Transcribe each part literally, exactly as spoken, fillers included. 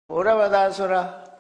ဘုရားဘာသာဆိုတာ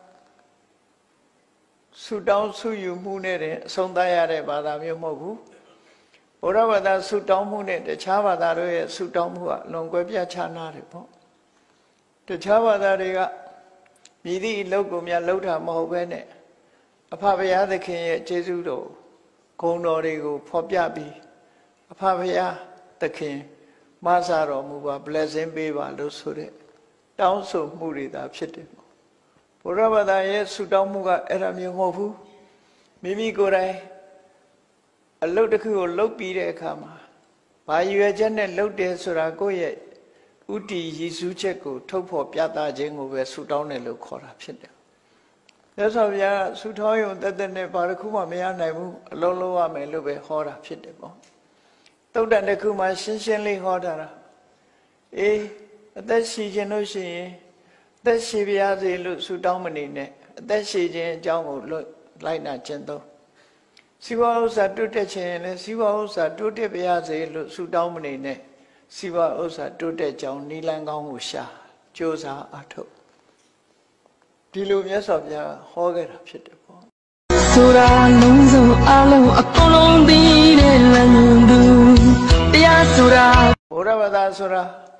ဆုတောင်းဆုယူမှုနဲ့အဆုံးသတ်ရတဲ့ဘာသာမျိုးမဟုတ်ဘူးဘုရားဘာသာဆုတောင်းမှုနဲ့တခြားဘာသာတို့ရဲ့ဆုတောင်းမှုကလွန်ကွဲပြားခြားနားတယ်ပေါ့တခြားဘာသာတွေကမြည်သည့်အလုပ်ကိုများလုပ်တာမဟုတ်ဘဲနဲ့အဖဘုရားသခင်ရဲ့ကျေးဇူးတော်ဂုဏ်တော်တွေကိုဖော်ပြပြီးအဖဘုရားသခင်မဆာတော်မူပါ blessing ပေးပါလို့ဆိုတဲ့တောင်းဆိုမှုတွေသာဖြစ်တယ်ဘုရားဘာသာရဲ့ဆုတောင်းမှုကအဲ့ဒါမျိုးမဟုတ်ဘူးမိမိကိုယ်တိုင်အလုပ်တစ်ခုကိုလုပ်ပြီးတဲ့အခါမှာဘာရွယ်ချက်နဲ့လုပ်တယ်ဆိုတာကိုယ့်ရဲ့ဥတီရည်စူးချက်ကိုထုတ်ဖော်ပြသခြင်းကိုပဲဆုတောင်းတယ်လို့ခေါ်တာဖြစ်တယ်မြတ်စွာဘုရားဆုတောင်းရုံတက်တက်နဲ့ဘာတစ်ခုမှမရနိုင်ဘူးအလုံးလုံးရမယ်လို့ပဲဟောတာဖြစ်တယ်ပေါ့တုတ်တန်တစ်ခုမှရှင်းရှင်းလေးဟောတာအေးအသက်ရှိခြင်းလို့ရှိရင်အသက်ရှိပါရစေလို့ဆုတောင်းမနေနဲ့အသက်ရှိခြင်းအကြောင်းကိုလိုက်နာကျင့်သုံးစီဝါဥစ္စာတိုးတက်ခြင်းလည်းစီဝါဥစ္စာတိုးတက်ပါရစေလို့ဆုတောင်းမနေနဲ့စီဝါဥစ္စာတိုးတက်ကြောင်းနိလန်းကောင်းကိုရှာကြိုးစားအားထုတ်ဒီလိုမြတ်စွာဘုရားဟောခဲ့တာဖြစ်တယ်ပေါ့ဆိုတာလုံးစုံအလုံးအကုန်လုံးသိတဲ့လမ်းသူတရားဆိုတာဘုရားဘာသာဆိုတာ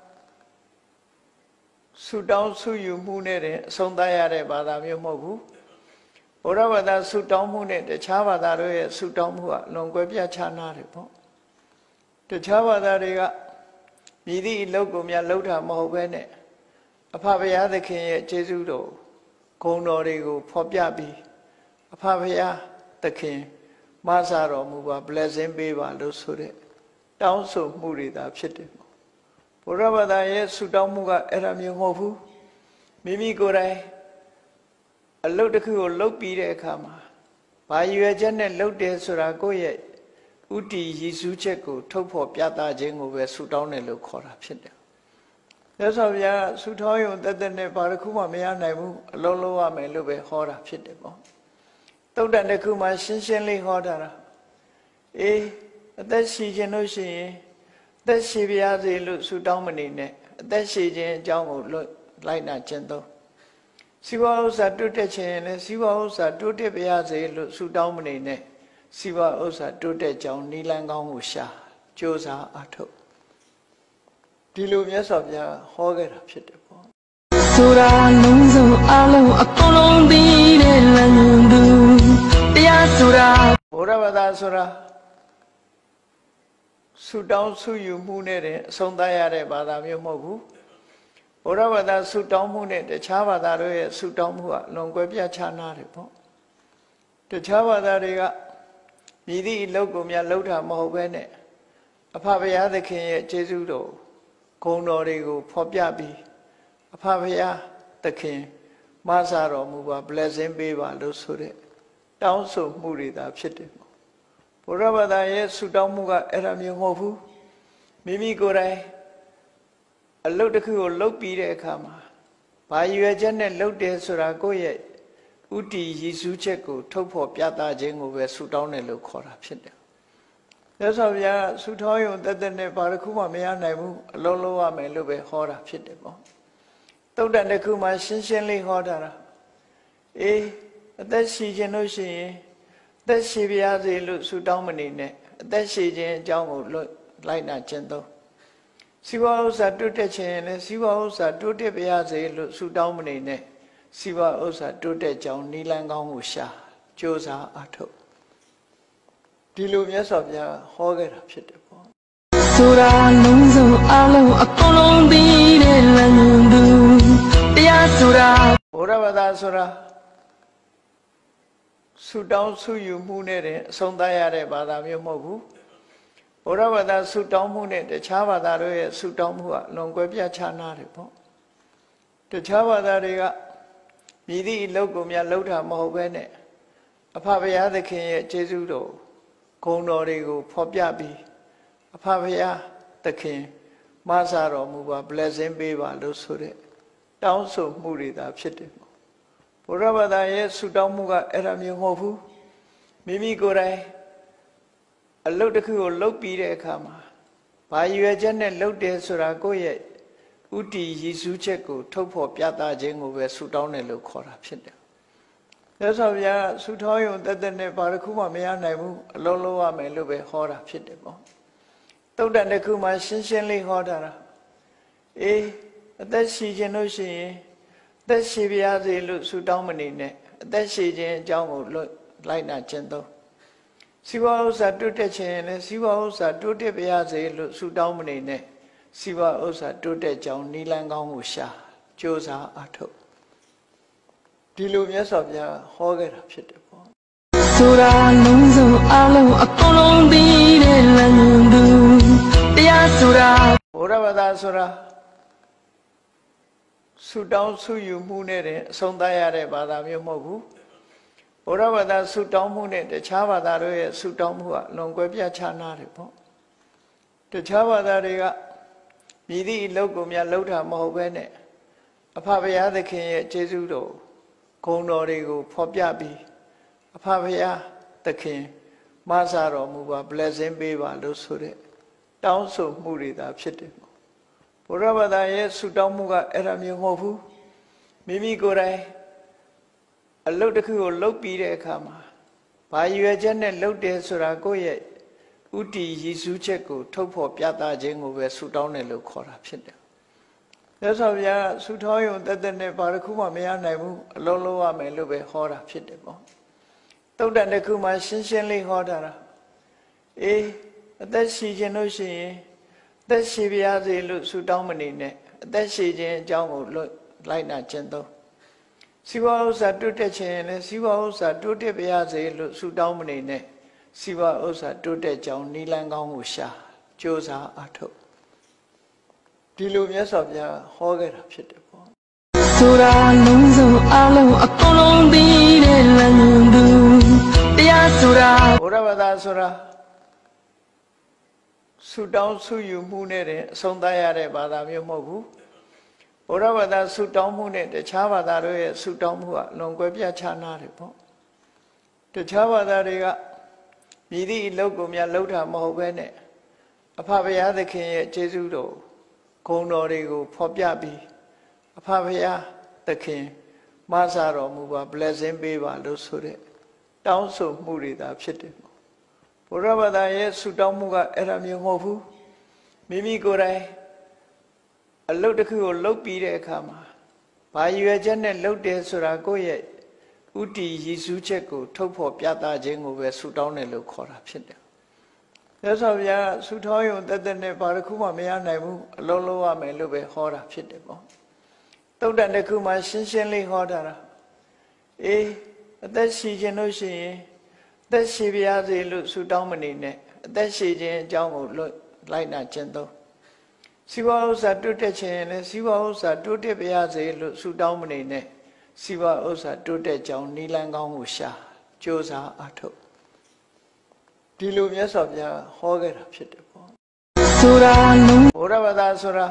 ဆုတောင်းဆုယူမှုနဲ့အဆုံးသတ်ရတဲ့ဘာသာမျိုးမဟုတ်ဘူးဘုရားဘာသာဆုတောင်းမှုနဲ့တခြားဘာသာတို့ရဲ့ဆုတောင်းမှုကလွန်ကွဲပြားခြားနားတယ်ပေါ့တခြားဘာသာတွေကမြည်သည့်အလုပ်ကိုများလုပ်တာမဟုတ်ဘဲနဲ့အဖဘုရားသခင်ရဲ့ကျေးဇူးတော်ဂုဏ်တော်တွေကိုဖော်ပြပြီးအဖဘုရားသခင်မဆာတော်မူပါ blessing ပေးပါလို့ဆိုတဲ့တောင်းဆိုမှုတွေသာဖြစ်တယ်ဘုရားဘာသာရဲ့ဆုတောင်းမှုကအဲ့ဒါမျိုးမဟုတ်ဘူးမိမိကိုယ်တိုင်အလုပ်တစ်ခုကိုလုပ်ပြီးတဲ့အခါမှာဘာရွယ်ချက်နဲ့လုပ်တယ်ဆိုတာကိုယ့်ရဲ့ဥတီရည်စူးချက်ကိုထုတ်ဖော်ပြသခြင်းကိုပဲဆုတောင်းတယ်လို့ခေါ်တာဖြစ်တယ်မြတ်စွာဘုရားဆုတောင်းရုံတက်တက်နဲ့ဘာတစ်ခုမှမရနိုင်ဘူးအလုံးလုံးရမယ်လို့ပဲဟောတာဖြစ်တယ်ပေါ့တုတ်တန်တစ်ခုမှရှင်းရှင်းလေးဟောတာအေးအသက်ရှိခြင်းလို့ရှိရင်အသက်ရှိပါရစေလို့ဆုတောင်းမနေနဲ့အသက်ရှိခြင်းအကြောင်းကိုလိုက်နာကျင့်သုံးစီဝါဥစ္စာတိုးတက်ခြင်းလည်းစီဝါဥစ္စာတိုးတက်ပါရစေလို့ဆုတောင်းမနေနဲ့စီဝါဥစ္စာတိုးတက်ကြောင်းနိလန်းကောင်းကိုရှာကြိုးစားအားထုတ်ဒီလိုမြတ်စွာဘုရားဟောခဲ့တာဖြစ်တယ်ပေါ့ဆိုတာလုံးစုံအလုံးအကုန်လုံးသိတဲ့လမ်းသူတရားဆိုတာဘုရားဘာသာဆိုတာဆုတောင်းဆုယူမှုနဲ့အဆုံးသတ်ရတဲ့ဘာသာမျိုးမဟုတ်ဘူးဘုရားဘာသာဆုတောင်းမှုနဲ့တခြားဘာသာတို့ရဲ့ဆုတောင်းမှုကလွန်ကွဲပြားခြားနားတယ်ပေါ့တခြားဘာသာတွေကမြည်သည့်အလုပ်ကိုများလုပ်တာမဟုတ်ဘဲနဲ့အဖဘုရားသခင်ရဲ့ကျေးဇူးတော်ဂုဏ်တော်တွေကိုဖော်ပြပြီးအဖဘုရားသခင်မဆာတော်မူပါ blessing ပေးပါလို့ဆိုတဲ့တောင်းဆိုမှုတွေသာဖြစ်တယ်ဘုရားဘာသာရဲ့ဆုတောင်းမှုကအဲ့ဒါမျိုးမဟုတ်ဘူးမိမိကိုယ်တိုင်အလုပ်တစ်ခုကိုလုပ်ပြီးတဲ့အခါမှာဘာရွယ်ချက်နဲ့လုပ်တယ်ဆိုတာကိုယ့်ရဲ့ဥတီရည်စူးချက်ကိုထုတ်ဖော်ပြသခြင်းကိုပဲဆုတောင်းတယ်လို့ခေါ်တာဖြစ်တယ်မြတ်စွာဘုရားဆုတောင်းရုံတက်တက်နဲ့ဘာတစ်ခုမှမရနိုင်ဘူးအလုံးလုံးရမယ်လို့ပဲဟောတာဖြစ်တယ်ပေါ့တုတ်တန်တစ်ခုမှရှင်းရှင်းလေးဟောတာအေးအသက်ရှိခြင်းလို့ရှိရင်အသက်ရှိပါရစေလို့ဆုတောင်းမနေနဲ့အသက်ရှိခြင်းအကြောင်းကိုလိုက်နာကျင့်သုံးစီဝါဥစ္စာတိုးတက်ခြင်းလည်းစီဝါဥစ္စာတိုးတက်ပါရစေလို့ဆုတောင်းမနေနဲ့စီဝါဥစ္စာတိုးတက်ကြောင်းနိလန်းကောင်းကိုရှာကြိုးစားအားထုတ်ဒီလိုမြတ်စွာဘုရားဟောခဲ့တာဖြစ်တယ်ပေါ့ဆိုတာလုံးစုံအလုံးအကုန်လုံးသိတဲ့လမ်းသူတရားဆိုတာဘုရားဘာသာဆိုတာဆုတောင်းဆုယူမှုနဲ့အဆုံးသတ်ရတဲ့ဘာသာမျိုးမဟုတ်ဘူးဘုရားဘာသာဆုတောင်းမှုနဲ့တခြားဘာသာတို့ရဲ့ဆုတောင်းမှုကလွန်ကွဲပြားခြားနားတယ်ပေါ့တခြားဘာသာတွေကမြည်သည့်အလုပ်ကိုများလုပ်တာမဟုတ်ဘဲနဲ့အဖဘုရားသခင်ရဲ့ကျေးဇူးတော်ဂုဏ်တော်တွေကိုဖော်ပြပြီးအဖဘုရားသခင်မဆာတော်မူပါ blessing ပေးပါလို့ဆိုတဲ့တောင်းဆိုမှုတွေသာဖြစ်တယ်ဘုရားဘာသာရဲ့ဆုတောင်းမှုကအဲ့ဒါမျိုးမဟုတ်ဘူးမိမိကိုယ်တိုင်အလုပ်တစ်ခုကိုလုပ်ပြီးတဲ့အခါမှာဘာရွယ်ချက်နဲ့လုပ်တယ်ဆိုတာကိုယ့်ရဲ့ဥဥတီရည်စူးချက်ကိုထုတ်ဖော်ပြသခြင်းကိုပဲဆူတောင်းတယ်လို့ခေါ်တာဖြစ်တယ်။မြတ်စွာဘုရားဆူတောင်းရုံတက်တက်နဲ့ဘာတစ်ခုမှမရနိုင်ဘူးအလုံးလုံးရမယ်လို့ပဲဟောတာဖြစ်တယ်ပေါ့။သုတ်တန်တစ်ခုမှရှင်းရှင်းလေးဟောတာ။အေးအသက်ရှိခြင်းလို့ရှိရင်အသက်ရှိပါရစေလို့ဆူတောင်းမနေနဲ့အသက်ရှိခြင်းအကြောင်းကိုလိုက်နာကျင့်သုံးစီဝါဥစ္စာတိုးတက်ခြင်းနဲ့စီဝါဥစ္စာတိုးတက်ပါရစေလို့ဆူတောင်းမနေနဲ့စီဝါဥစ္စာတိုးတက်ကြောင်းနိလန်းကောင်းကိုရှာကြိုးစားအားထုတ်ဒီလိုမြတ်စွာဘုရားဟောခဲ့တာဖြစ်တယ်ပေါ့ဆိုတာလုံးစုံအလုံးအကုန်လုံးသိတဲ့လမ်းသူတရားဆိုတာဘုရားဘာသာဆိုတာဆူတောင်းဆူယူမှုနဲ့အဆုံးသတ်ရတဲ့ဘာသာမျိုးမဟုတ်ဘူးဘုရားဘာသာဆူတောင်းမှုနဲ့တခြားဘာသာတို့ရဲ့ဆူတောင်းမှုကလွန်ကွဲပြားခြားနားတယ်ပေါ့တခြားဘာသာတွေကမြည်သည့်အလုပ်ကိုများလုပ်တာမဟုတ်ပဲနဲ့အဖဘုရားသခင်ရဲ့ကျေးဇူးတော်ဂုဏ်တော်တွေကိုဖော်ပြပြီးအဖဘုရားသခင်မဆာတော်မူပါ blessing ပေးပါလို့ဆိုတဲ့တောင်းဆိုမှုတွေသာဖြစ်တယ်ဘုရားဘာသာရဲ့ဆူတောင်းမှုကအဲ့ဒါမျိုးမဟုတ်ဘူးမိမိကိုယ်တိုင်အလုပ်တစ်ခုကိုလုပ်ပြီးတဲ့အခါမှာဘာရွယ်ချက်နဲ့လုပ်တယ်ဆိုတာကိုယ့်ရဲ့ဥတီရည်စူးချက်ကိုထုတ်ဖော်ပြသခြင်းကိုပဲဆူတောင်းတယ်လို့ခေါ်တာဖြစ်တယ်။မြတ်စွာဘုရားဆူတောင်းရုံတက်တက်နဲ့ဘာတစ်ခုမှမရနိုင်ဘူးအလုံးလုံးရမယ်လို့ပဲဟောတာဖြစ်တယ်ပေါ့။သုတ်တန်တစ်ခုမှရှင်းရှင်းလေးဟောတာ။အေးအသက်ရှိခြင်းလို့ရှိရင်အသက်ရှိပါရစေလို့ဆူတောင်းမနေနဲ့အသက်ရှိခြင်းအကြောင်းကိုလိုက်နာကျင့်သုံးစီဝါဥစ္စာတိုးတက်ခြင်းနဲ့စီဝါဥစ္စာတိုးတက်ပါရစေလို့ဆူတောင်းမနေနဲ့စီဝါဥစ္စာတိုးတက်ကြောင်းနိလန်းကောင်းကိုရှာကြိုးစားအားထုတ်ဒီလိုမြတ်စွာဘုရားဟောခဲ့တာဖြစ်တယ်ပေါ့ဆိုတာလုံးစုံအလုံးအကုန်လုံးသိတဲ့လမ်းသူတရားဆိုတာဘုရားဘာသာဆိုတာဆူတောင်းဆူယူမှုနဲ့အဆုံးသတ်ရတဲ့ဘာသာမျိုးမဟုတ်ဘူးဘုရားဘာသာဆူတောင်းမှုနဲ့တခြားဘာသာတို့ရဲ့ဆူတောင်းမှုကလွန်ကွဲပြားခြားနားတယ်ပေါ့တခြားဘာသာတွေကမြည်သည့်အလုပ်ကိုများလုပ်တာမဟုတ်ပဲနဲ့အဖဘုရားသခင်ရဲ့ကျေးဇူးတော်ဂုဏ်တော်တွေကိုဖော်ပြပြီးအဖဘုရားသခင်မဆာတော်မူပါ blessing ပေးပါလို့ဆိုတဲ့တောင်းဆိုမှုတွေသာဖြစ်တယ်ဘုရားဘာသာရဲ့ဆူတောင်းမှုကအဲ့ဒါမျိုးမဟုတ်ဘူးမိမိကိုယ်တိုင်အလုပ်တစ်ခုကိုလုပ်ပြီးတဲ့အခါမှာဘာရွယ်ချက်နဲ့လုပ်တယ်ဆိုတာကိုယ့်ရဲ့ဥတီရည်စူးချက်ကိုထုတ်ဖော်ပြသခြင်းကိုပဲဆူတောင်းတယ်လို့ခေါ်တာဖြစ်တယ်။မြတ်စွာဘုရားဆူတောင်းရုံတက်တက်နဲ့ဘာတစ်ခုမှမရနိုင်ဘူးအလုံးလုံးရမယ်လို့ပဲဟောတာဖြစ်တယ်ပေါ့။သုတ်တန်တစ်ခုမှရှင်းရှင်းလေးဟောတာ။အေးအသက်ရှိခြင်းလို့ရှိရင်အသက်ရှိပါရစေလို့ဆူတောင်းမနေနဲ့အသက်ရှိခြင်းအကြောင်းကိုလိုက်နာကျင့်သုံးစီဝါဥစ္စာတိုးတက်ခြင်းနဲ့စီဝါဥစ္စာတိုးတက်ပါရစေလို့ဆူတောင်းမနေနဲ့စီဝါဥစ္စာတိုးတက်ကြောင်းနိလန်းကောင်းကိုရှာကြိုးစားအားထုတ်ဒီလိုမြတ်စွာဘုရားဟောခဲ့တာဖြစ်တယ်ပေါ့ဆိုတာလုံးဘုရားဘာသာဆိုတာ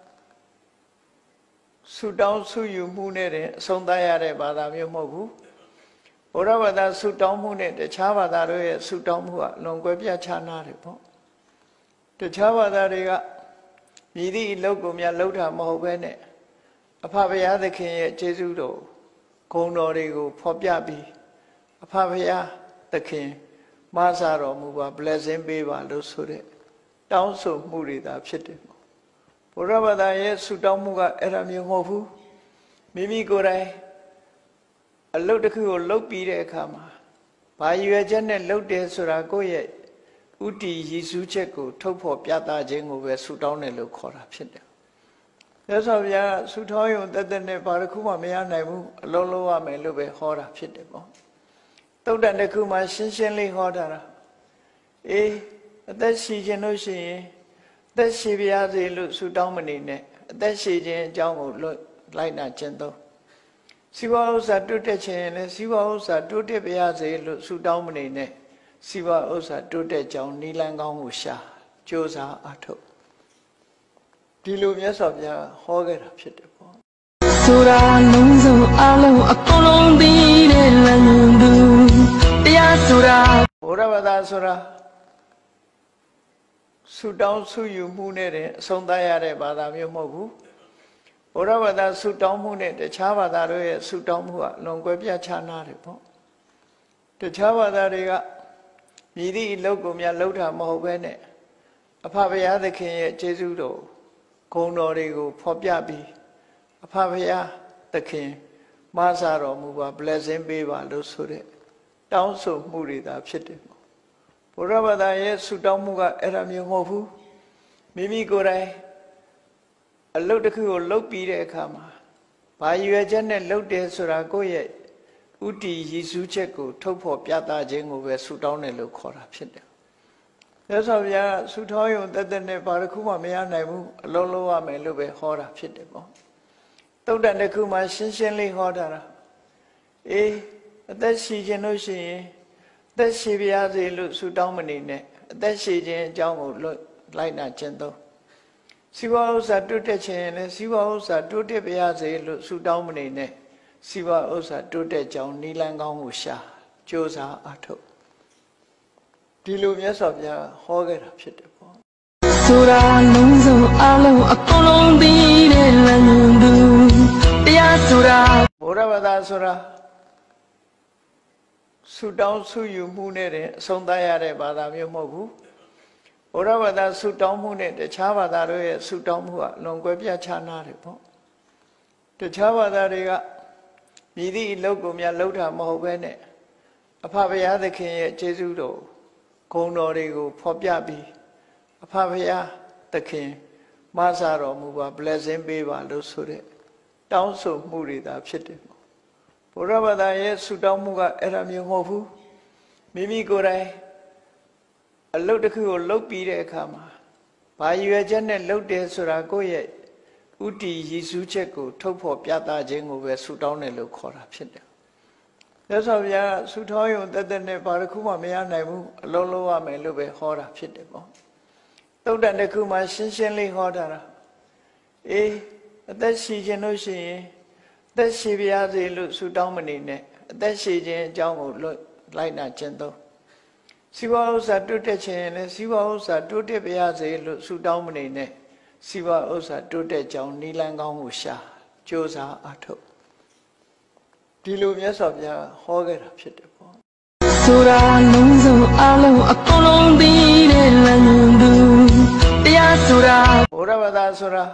ဆူတောင်းဆူယူမှုနဲ့အဆုံးသတ်ရတဲ့ဘာသာမျိုးမဟုတ်ဘူးဘုရားဘာသာဆူတောင်းမှုနဲ့တခြားဘာသာတို့ရဲ့ဆူတောင်းမှုကလွန်ကွဲပြားခြားနားတယ်ပေါ့တခြားဘာသာတွေကမြည်သည့်အလုပ်ကိုများလုပ်တာမဟုတ်ပဲနဲ့အဖဘုရားသခင်ရဲ့ကျေးဇူးတော်ဂုဏ်တော်တွေကိုဖော်ပြပြီးအဖဘုရားသခင်မဆာတော်မူပါ blessing ပေးပါလို့ဆိုတဲ့တောင်းဆိုမှုတွေသာဖြစ်တယ်ဘုရားဘာသာရဲ့ဆူတောင်းမှုကအဲ့ဒါမျိုးမဟုတ်ဘူးမိမိကိုယ်တိုင်အလုပ်တစ်ခုကိုလုပ်ပြီးတဲ့အခါမှာဘာရွယ်ချက်နဲ့လုပ်တယ်ဆိုတာကိုယ့်ရဲ့ဥတီရည်စူးချက်ကိုထုတ်ဖော်ပြသခြင်းကိုပဲဆူတောင်းတယ်လို့ခေါ်တာဖြစ်တယ်မြတ်စွာဘုရားဆူတောင်းရုံတက်တက်နဲ့ဘာတစ်ခုမှမရနိုင်ဘူးအလုံးလုံးရမယ်လို့ပဲဟောတာဖြစ်တယ်ပေါ့သုတ်တန်တစ်ခုမှရှင်းရှင်းလေးဟောတာအေးအသက်ရှိခြင်းလို့ရှိရင်အသက်ရှိပါရစေလို့ဆူတောင်းမနေနဲ့အသက်ရှိခြင်းအကြောင်းကိုလိုက်နာကျင့်သုံးစီဝါဥစ္စာတိုးတက်ခြင်းနဲ့စီဝါဥစ္စာတိုးတက်ပါရစေလို့ဆူတောင်းမနေနဲ့စီဝါဥစ္စာတိုးတက်ကြောင်းနိလန်းကောင်းကိုရှာကြိုးစားအားထုတ်ဒီလိုမြတ်စွာဘုရားဟောခဲ့တာဖြစ်တယ်ပေါ့ဆိုတာလုံးစုံအလုံးအကုန်လုံးသိတဲ့လမ်းသူတရားဆိုတာဘုရားဘာသာဆိုတာဆူတောင်းဆူယူမှုနဲ့အဆုံးသတ်ရတဲ့ဘာသာမျိုးမဟုတ်ဘူးဘုရားဘာသာဆုတောင်းမှုနဲ့တခြားဘာသာတို့ရဲ့ဆုတောင်းမှုကလွန်ကွဲပြားခြားနားတယ်ပေါ့တခြားဘာသာတွေကမြည်သည့်အလုပ်ကိုများလုပ်တာမဟုတ်ဘဲနဲ့အဖဘုရားသခင်ရဲ့ကျေးဇူးတော်ဂုဏ်တော်တွေကိုဖော်ပြပြီးအဖဘုရားသခင်မဆာတော်မူပါ blessing ပေးပါလို့ဆိုတဲ့တောင်းဆိုမှုတွေသာဖြစ်တယ်ပေါ့ဘုရားဘာသာရဲ့ဆုတောင်းမှုကအဲ့ဒါမျိုးမဟုတ်ဘူးမိမိကိုယ်တိုင်အလုပ်တစ်ခုကိုလုပ်ပြီးတဲ့အခါမှာဘာရွယ်ချက်နဲ့လုပ်တယ်ဆိုတာကိုယ့်ရဲ့ဥတီရည်စူးချက်ကိုထုတ်ဖော်ပြသခြင်းကိုပဲဆုတောင်းတယ်လို့ခေါ်တာဖြစ်တယ်။မြတ်စွာဘုရားဆုတောင်းရုံတသက်နဲ့ဘာတစ်ခုမှမရနိုင်ဘူးအလုံးလုံးရမယ်လို့ပဲဟောတာဖြစ်တယ်ပေါ့။သုတ်တန်တစ်ခုမှရှင်းရှင်းလေးဟောတာ။အေးအသက်ရှိခြင်းလို့ရှိရင်အသက်ရှိပါရစေလို့ဆုတောင်းမနေနဲ့အသက်ရှိခြင်းအကြောင်းကိုလိုက်နာကျင့်သုံးစီဝါဥစ္စာတိုးတက်ခြင်းလည်းစီဝါဥစ္စာတိုးတက်ပါရစေလို့ဆုတောင်းမနေနဲ့စီဝါဥစ္စာတိုးတက်ကြောင်းနိလန်းကောင်းကိုရှာကြိုးစားအားထုတ်ဒီလိုမြတ်စွာဘုရားဟောခဲ့တာဖြစ်တယ်ပေါ့ဆိုတာလုံးစုံအလုံးအကုန်လုံးသိတဲ့လမ်းသူတရားဆိုတာဘုရားဘာသာဆိုတာဆုတောင်းဆုယူမှုနဲ့အဆုံးသတ်ရတဲ့ဘာသာမျိုးမဟုတ်ဘူးဘုရားဘာသာဆုတောင်းမှုနဲ့တခြားဘာသာတို့ရဲ့ဆုတောင်းမှုကလွန်ကွဲပြားခြားနားတယ်ပေါ့တခြားဘာသာတွေကမြည်သည့်အလုပ်ကိုများလုပ်တာမဟုတ်ဘဲနဲ့အဖဘုရားသခင်ရဲ့ကျေးဇူးတော်ဂုဏ်တော်တွေကိုဖော်ပြပြီးအဖဘုရားသခင်မဆာတော်မူပါ blessing ပေးပါလို့ဆိုတဲ့တောင်းဆိုမှုတွေသာဖြစ်တယ်ပေါ့ဘုရားဘာသာရဲ့ဆုတောင်းမှုကအဲ့ဒါမျိုးမဟုတ်ဘူးမိမိကိုယ်တိုင်အလုပ်တစ်ခုကိုလုပ်ပြီးတဲ့အခါမှာဘာရွယ်ချက်နဲ့လုပ်တယ်ဆိုတာကိုယ့်ရဲ့ဥတီရည်စူးချက်ကိုထုတ်ဖော်ပြသခြင်းကိုပဲဆုတောင်းတယ်လို့ခေါ်တာဖြစ်တယ်။မြတ်စွာဘုရားဆုတောင်းရုံတသက်နဲ့ဘာတစ်ခုမှမရနိုင်ဘူးအလုံးလုံးရမယ်လို့ပဲဟောတာဖြစ်တယ်ပေါ့။သုတ်တန်တစ်ခုမှရှင်းရှင်းလေးဟောတာ။အေးအသက်ရှိခြင်းလို့ရှိရင်အသက်ရှိပါရစေလို့ဆုတောင်းမနေနဲ့အသက်ရှိခြင်းအကြောင်းကိုလိုက်နာကျင့်သုံးစီဝါဥစ္စာတိုးတက်ခြင်းလည်းစီဝါဥစ္စာတိုးတက်ပါရစေလို့ဆုတောင်းမနေနဲ့စီဝါဥစ္စာတိုးတက်ကြောင်းနိလန်းကောင်းကိုရှာကြိုးစားအားထုတ်ဒီလိုမြတ်စွာဘုရားဟောခဲ့တာဖြစ်တယ်ပေါ့ဆိုတာလုံးစုံအလုံးအကုန်လုံးသိတဲ့လမ်းသူတရားဆိုတာဘုရားဘာသာဆိုတာ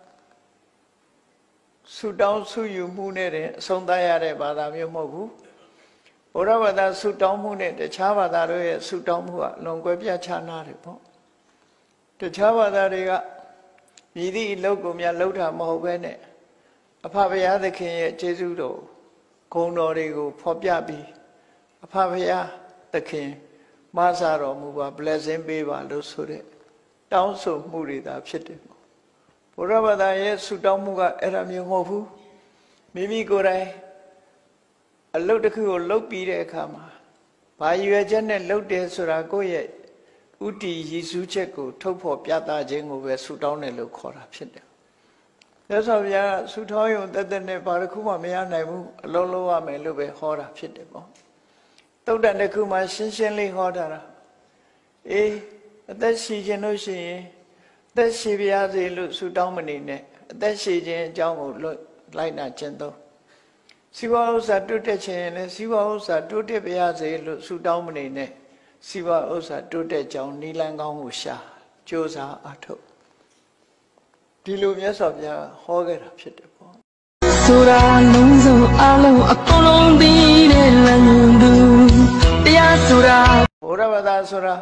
ဆုတောင်းဆုယူမှုနဲ့အဆုံးသတ်ရတဲ့ဘာသာမျိုးမဟုတ်ဘူးဘုရားဘာသာဆုတောင်းမှုနဲ့တခြားဘာသာတို့ရဲ့ဆုတောင်းမှုကလွန်ကွဲပြားခြားနားတယ်ပေါ့တခြားဘာသာတွေကမြည်သည့်အလုပ်ကိုများလုပ်တာမဟုတ်ဘဲနဲ့အဖဘုရားသခင်ရဲ့ကျေးဇူးတော်ဂုဏ်တော်တွေကိုဖော်ပြပြီးအဖဘုရားသခင်မဆာတော်မူပါ blessing ပေးပါလို့ဆိုတဲ့တောင်းဆိုမှုတွေသာဖြစ်တယ်ပေါ့ဘုရားဘာသာရဲ့ဆုတောင်းမှုကအဲ့ဒါမျိုးမဟုတ်ဘူးမိမိကိုယ်တိုင်အလုပ်တစ်ခုကိုလုပ်ပြီးတဲ့အခါမှာဘာရွယ်ချက်နဲ့လုပ်တယ်ဆိုတာကိုယ့်ရဲ့ဥတီရည်စူးချက်ကိုထုတ်ဖော်ပြသခြင်းကိုပဲဆုတောင်းတယ်လို့ခေါ်တာဖြစ်တယ်။မြတ်စွာဘုရားဆုတောင်းရုံတသက်နဲ့ဘာတစ်ခုမှမရနိုင်ဘူးအလုံးလုံးရမယ်လို့ပဲဟောတာဖြစ်တယ်ပေါ့။သုတ်တန်တစ်ခုမှရှင်းရှင်းလေးဟောတာ။အေးအသက်ရှိခြင်းလို့ရှိရင်အသက်ရှိပါရစေလို့ဆုတောင်းမနေနဲ့အသက်ရှိခြင်းအကြောင်းကိုလိုက်နာကျင့်သုံးစီဝါဥစ္စာတိုးတက်ခြင်းလည်းစီဝါဥစ္စာတိုးတက်ပါရစေလို့ဆုတောင်းမနေနဲ့စီဝါဥစ္စာတိုးတက်ကြောင်းနိလန်းကောင်းကိုရှာကြိုးစားအားထုတ်ဒီလိုမြတ်စွာဘုရားဟောခဲ့တာဖြစ်တယ်ပေါ့ဆိုတာလုံးစုံအလုံးအကုန်လုံးသိတဲ့လမ်းသူတရားဆိုတာဘုရားဘာသာဆိုတာ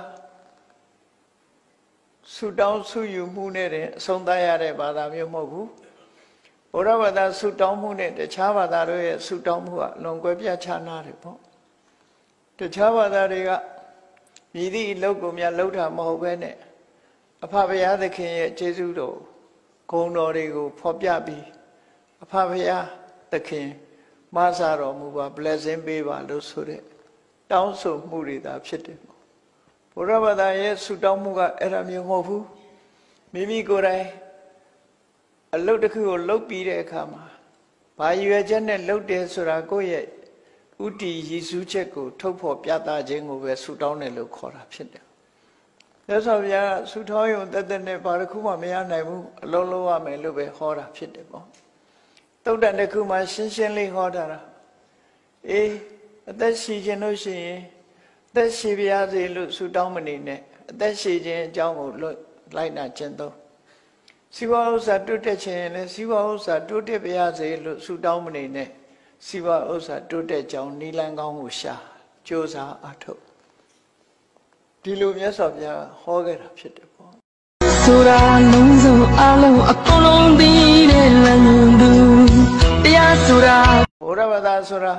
ဆုတောင်းဆုယူမှုနဲ့အဆုံးသတ်ရတဲ့ဘာသာမျိုးမဟုတ်ဘူးဘုရားဘာသာဆုတောင်းမှုနဲ့တခြားဘာသာတို့ရဲ့ဆုတောင်းမှုကလွန်ကွဲပြားခြားနားတယ်ပေါ့တခြားဘာသာတွေကမြည်သည့်အလုပ်ကိုများလုပ်တာမဟုတ်ဘဲနဲ့အဖဘုရားသခင်ရဲ့ကျေးဇူးတော်ဂုဏ်တော်တွေကိုဖော်ပြပြီးအဖဘုရားသခင်မဆာတော်မူပါ blessing ပေးပါလို့ဆိုတဲ့တောင်းဆိုမှုတွေသာဖြစ်တယ်ပေါ့ဘုရားဘာသာရဲ့ဆုတောင်းမှုကအဲ့ဒါမျိုးမဟုတ်ဘူးမိမိကိုယ်တိုင်အလုပ်တစ်ခုကိုလုပ်ပြီးတဲ့အခါမှာဘာရွယ်ချက်နဲ့လုပ်တယ်ဆိုတာကိုယ့်ရဲ့ဥတီရည်စူးချက်ကိုထုတ်ဖော်ပြသခြင်းကိုပဲဆုတောင်းတယ်လို့ခေါ်တာဖြစ်တယ်။မြတ်စွာဘုရားဆုတောင်းရုံတသက်နဲ့ဘာတစ်ခုမှမရနိုင်ဘူးအလုံးလုံးရမယ်လို့ပဲဟောတာဖြစ်တယ်ပေါ့တုတ်တန်တစ်ခုမှရှင်းရှင်းလေးဟောထားတာအေးအသက်ရှိခြင်းလို့ရှိရင်အသက်ရှိပါရစေလို့ဆုတောင်းမနေနဲ့အသက်ရှိခြင်းအကြောင်းကိုလိုက်နာကျင့်သုံးစီဝါဥစ္စာတိုးတက်ခြင်းလည်းစီဝါဥစ္စာတိုးတက်ပါရစေလို့ဆုတောင်းမနေနဲ့စီဝါဥစ္စာတိုးတက်ကြောင်းနိလန်းကောင်းကိုရှာကြိုးစားအားထုတ်ဒီလိုမြတ်စွာဘုရားဟောခဲ့တာဖြစ်တယ်ပေါ့ဆိုတာလုံးစုံအလုံးအကုန်လုံးသိတဲ့လမ်းသူတရားဆိုတာဘုရားဘာသာဆိုတာ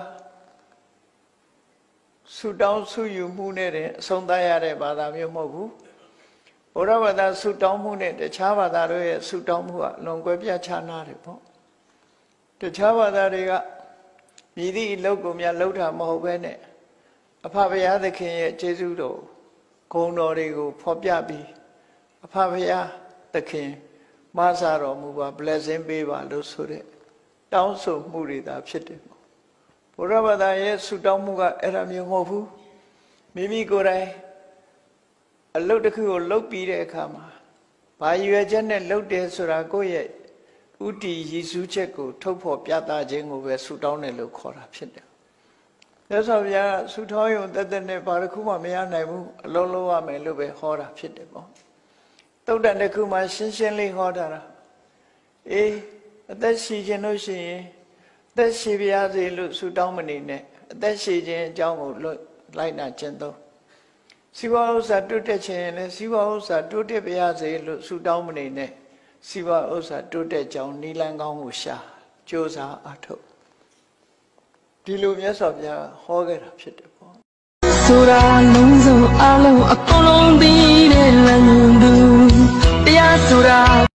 ဆုတောင်းဆုယူမှုနဲ့အဆုံးသတ်ရတဲ့ဘာသာမျိုးမဟုတ်ဘူးဘုရားဘာသာဆုတောင်းမှုနဲ့တခြားဘာသာတို့ရဲ့ဆုတောင်းမှုကလွန်ကွဲပြားခြားနားတယ်ပေါ့တခြားဘာသာတွေကမြည်သည့်အလုပ်ကိုများလုပ်တာမဟုတ်ဘဲနဲ့အဖဘုရားသခင်ရဲ့ကျေးဇူးတော်ဂုဏ်တော်တွေကိုဖော်ပြပြီးအဖဘုရားသခင်မဆာတော်မူပါ blessing ပေးပါလို့ဆိုတဲ့တောင်းဆိုမှုတွေသာဖြစ်တယ်ပေါ့ဘုရားဘာသာရဲ့ဆုတောင်းမှုကအဲ့ဒါမျိုးမဟုတ်ဘူးမိမိကိုယ်တိုင်အလုပ်တစ်ခုကိုလုပ်ပြီးတဲ့အခါမှာဘာရွယ်ချက်နဲ့လုပ်တယ်ဆိုတာကိုယ့်ရဲ့ဥတီရည်စူးချက်ကိုထုတ်ဖော်ပြသခြင်းကိုပဲဆုတောင်းတယ်လို့ခေါ်တာဖြစ်တယ်။မြတ်စွာဘုရားဆုတောင်းရုံတသက်နဲ့ဘာတစ်ခုမှမရနိုင်ဘူးအလုံးလုံးရမယ်လို့ပဲဟောတာဖြစ်တယ်ပေါ့။တုတ်တန်တစ်ခုမှရှင်းရှင်းလေးဟောတာအေးအသက်ရှိခြင်းလို့ရှိရင်အသက်ရှိပါရစေလို့ဆုတောင်းမနေနဲ့အသက်ရှိခြင်းအကြောင်းကိုလိုက်နာကျင့်သုံးစီဝါဥစ္စာတိုးတက်ခြင်းလည်းစီဝါဥစ္စာတိုးတက်ပါရစေလို့ဆုတောင်းမနေနဲ့စီဝါဥစ္စာတိုးတက်ကြောင်းနိလန်းကောင်းကိုရှာကြိုးစားအားထုတ်ဒီလိုမြတ်စွာဘုရားဟောခဲ့တာဖြစ်တယ်ပေါ့ဆိုတာလုံးစုံအလုံးအကုန်လုံးသိတဲ့လမ်းသူတရားဆိုတာ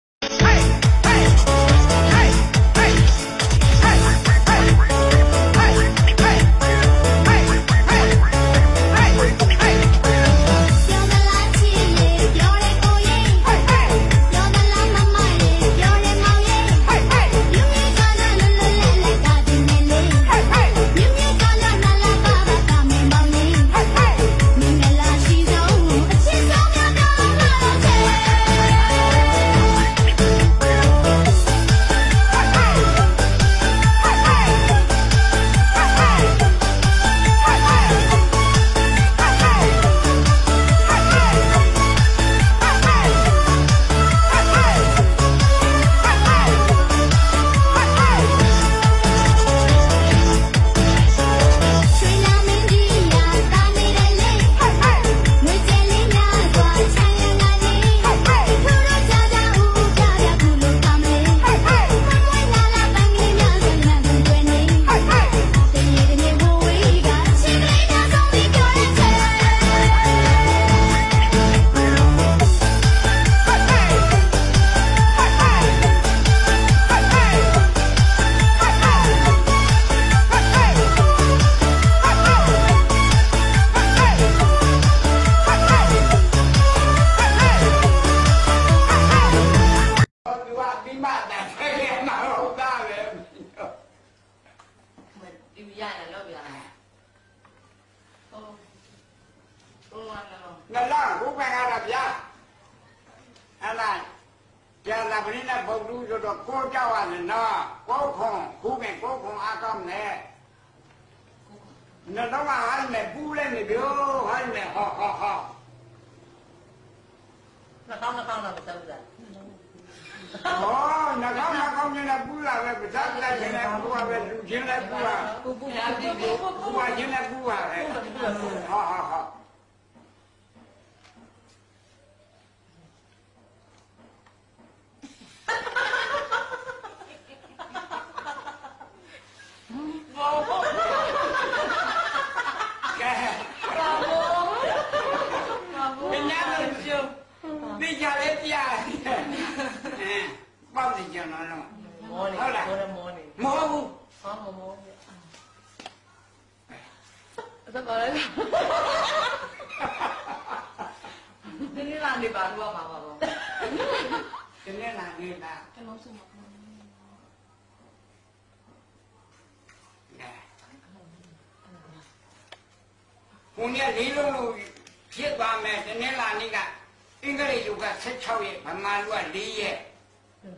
ဘုန်းကြီးလေးလုံးလို့ဖြစ်သွားမယ်တနေ့လာနေ့ကအင်္ဂလိပ်လူကဆက်၆ရက်ဗမာလူက၄ရက်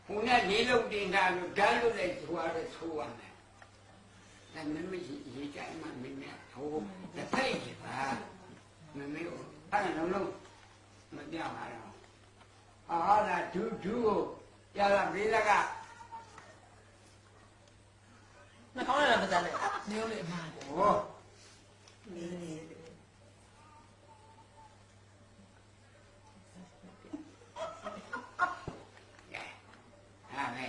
ဟိုနဲ့လေးလုံးတင်တာလို့ဓာတ်လို့လည်းဆိုရတယ်ဆိုရမယ်ဒါမင်းမရှိရေးကြိုင်မှမင်းနဲ့ဟိုတစ်ဖက်ကြီးပါမင်းမျိုးအဲ့ဒါလုံးလုံးမပြောင်းပါတော့အာဟာဒူဒူကိုရလာဘေးလကနှာခေါင်းရတာမစားနဲ့နေဦးလေအမှားဟောနေနေဟာလေ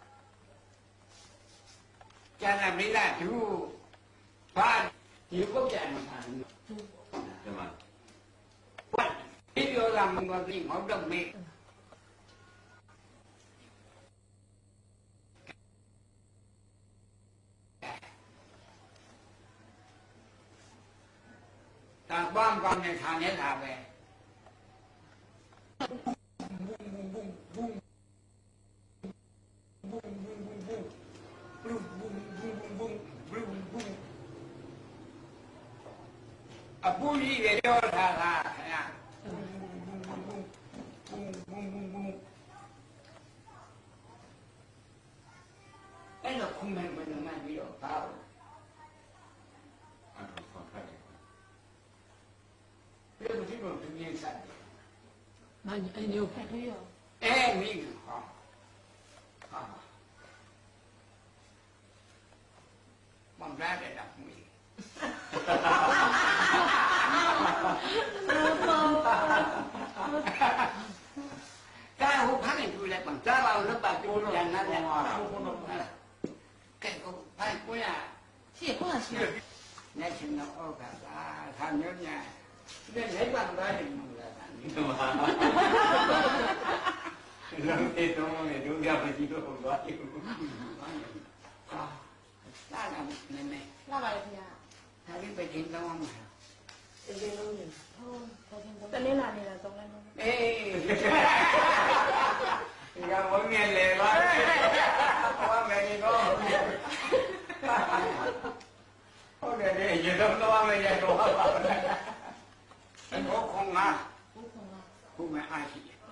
ကျန်တာဘေးလဒူဘာဒီပုတ်ကြမှာဒီမှာဘာဒီပြောလာမှမသိမဟုတ်တော့မေးတာပန်းပန်းနဲ့ခံနေတာပဲအပူကြီးတွေပြောထားတာခင်ဗျာအဲ့တော့ခုမှန်မှန်မှန်ပြီးတော့ပါဘူးအဲ့တော့ဆောက်ထားတယ်ဘယ်လိုဒီလိုပြင်းစားတယ်မင်းအဲ့ညို့ဖက်သေးရောအဲမိဟာဟာမမရတဲ့တော့မိကာဟိုဖမ်းနေပြလိုက်ပါကြားပါလို့ပါပြောလို့ရနာတယ်ကဲဟိုဖိုင်ကိုရရှေ့ကိုရရှေ့နေရှင်တော့ဩကသာသာမျိုးညာဒီလိုက်ပါတော့တယ်မလားဒီမှာလုံးနေတော့နေဒုတိယပကြီးတော့သွားပြီအာလာလာနေနေလာပါလေခင်ဗျာဒါလေးပဲချင်းတော့မှာတကယ်လို့နေဟုတ်တနေ့လာနေတာသုံးလိုက်တော့အေးဒီကဝငယ်လေပါဘာမယ်နေတော့ဟုတ်တယ်လေရေတော့တော့မယ်ရေတော့ပါပါဘယ်ကိုခေါငါဘုခုံကဘုမအားရှိတယ်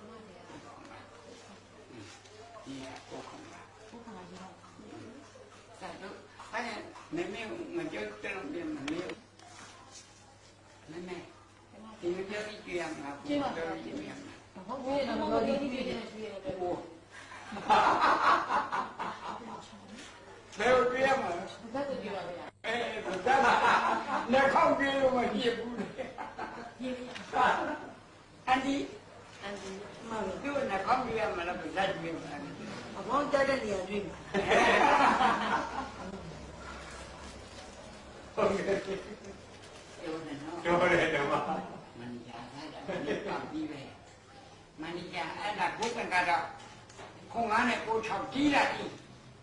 ဒီကိုခေါငါဘုခုံကရေတော့ဒါတော့အဲ့မမေမကြောက်တယ်မမေမမေဒီမပြောပြီးကြည့်ရမှာကြည့်ပါကြည့်ရမှာဟုတ်ကဲ့တော့ဒီဒီဒီဒီဟိုဘယ်လိုကြည့်ရမှာဘယ်လိုကြည့်ရလဲအဲဒါကလက်ခေါက်ကြည့်လို့မကြည့်ဘူးလေအန်ဒီအန်ဒီမမပြောလက်ခေါက်ကြည့်ရမှာလားဗလက်ကြည့်မှာအမောင်းတက်တဲ့နေရာတွေ့မှာဟုတ်ကဲ့ပြောနေနော်ပြောတယ်တော့မန်ကြာသားကပြန်ပြီးပဲမန်ကြာအဲ့ဒါဘုကံကတော့ခုံငါးနဲ့ကိုချောက်ကြီးလာပြီ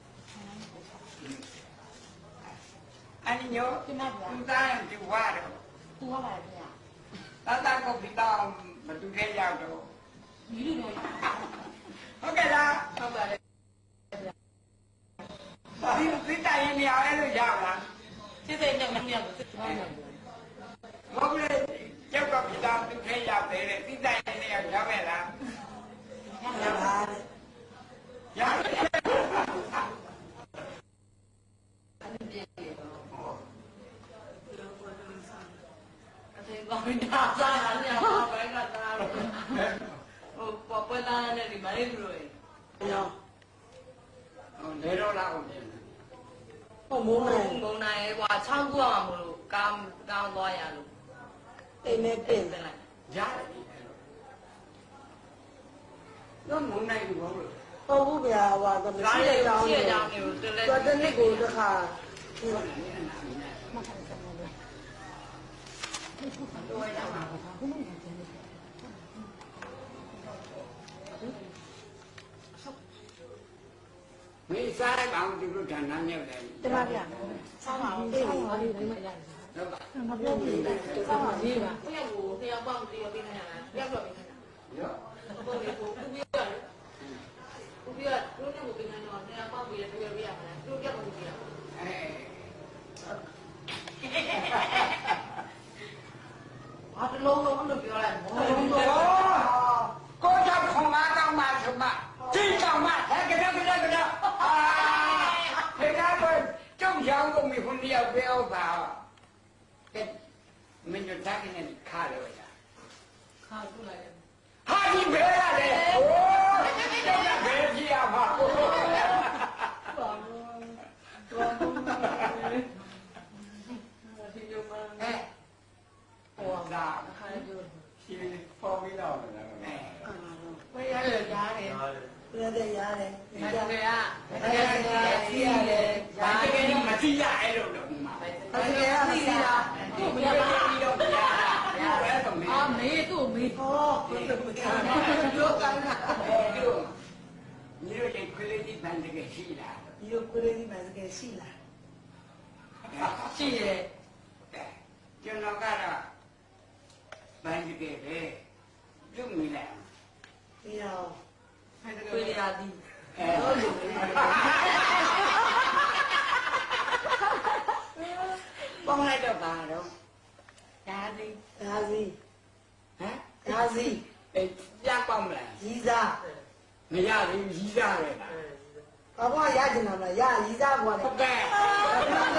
အဲ့ဒီညောဒီမှာဗျာသူသားရင်ဒီဝါတော့သူဝါပါဗျာတာတာကိုပြီးတော့မတူခဲ့ရောက်တော့ဒီလိုတော့ဟုတ်ကဲ့လားဟုတ်ပါတယ်ဒီဒီတိုင်းနေရအဲ့လိုရောက်လားစိတ်စိတ်နဲ့မမြတ်ဘူးမဟုတ်လေကျောက်ကပြီးတော့တူခဲ့ရောက်တယ်လေဒီတိုင်းနေရရောက်ပဲလားရပါရအဲ့ဒါကိုဒါစားရတယ်ဘာပဲကတားလို့ဟိုပေါ်ပေါ်လာတဲ့ဒီမလေးတို့ရေရောဟိုနေတော့လာအောင်ပြန်ဟိုမိုးနိုင်မိုးနိုင်ကွာချောင်းကူအောင်မလို့ကောင်းကောင်းသွားရလို့အိမ်နဲ့ပြင်တယ်လားရတယ်တော့မုန်းနိုင်ဘူးဘောလို့ဟုတ်ဘူးဗျာဟွာတော့မရှိတဲ့ကြောင်းတွေတော်တဲ့နှစ်ကိုတစ်ခါမေးစားတဲ့ကောင်ဒီလိုဌာနမြောက်တယ်တမဗျာစားပါအောင်အေးပါလေးတိုင်းမရတယ်ဟုတ်ပါငါပြောပြတယ်စားပါလေးပါတယောက်ကိုတယောက်ပေါင်းတယောက်ပေးနေတာတယောက်တော့ပေးနေတာရောဘုရားကိုသူပြရတယ်သူပြတို့နဲ့ကိုပေးနေတော့တယောက်ပေါင်းပေးတယ်တယောက်ပေးရမှာသူပြတ်ကိုပေးရအဲဘာတလုံးလုံးလို့ပြောလိုက်မောကိုကြောင့်ခေါင်းလာတော့မှဆိုမှကြည့်တော့မှတကယ်ခုနှစ်ယောက်ပြောပါကဲမင်းတို့သားကနေခါလို့ရခါခုလိုက်တယ်ဟာဒီဘယ်ရတယ်โอ้ยဘယ်ကြည့်ရမှာဘာလို့တော်တော်ဒီလိုမှအဲဟောတာခါကြိုးရှင်းပေါ်ပြီးတော့လည်းအဲဘယ်ရရရတယ်ရတယ်ရတယ်မတကယ်อ่ะမတကယ်သိရတယ်ဘာတကယ်တော့မသိရအဲ့လိုတော့မှာတကယ်သိရဒီမရပြီးတော့မရရပဲတော့မင်းအာမေးသူ့မေးဟောဘယ်လိုမခံတို့ကလည်းတို့ညီတို့ရဲ့ခွေးလေးဒီဘန်တကယ်ရှိလားဒီလိုခွေးလေးဒီဘန်တကယ်ရှိလားရှိရဲ့ကျွန်တော်ကတော့ဘန်တကယ်ပဲပြုတ်မိလိုက်ဒီအောင်ခွေးရသည်ဟုတ်တယ်ပေါင်းလိုက်တော့ပါတော့ဒါစီဒါစီဟမ်ဒါစီအဲပြပေါင်းမလားရီစားမရဘူးရီစားပဲလားဘာဘွားရကျင်တာမလားရရီစားဘွားလေဟုတ်ကဲ့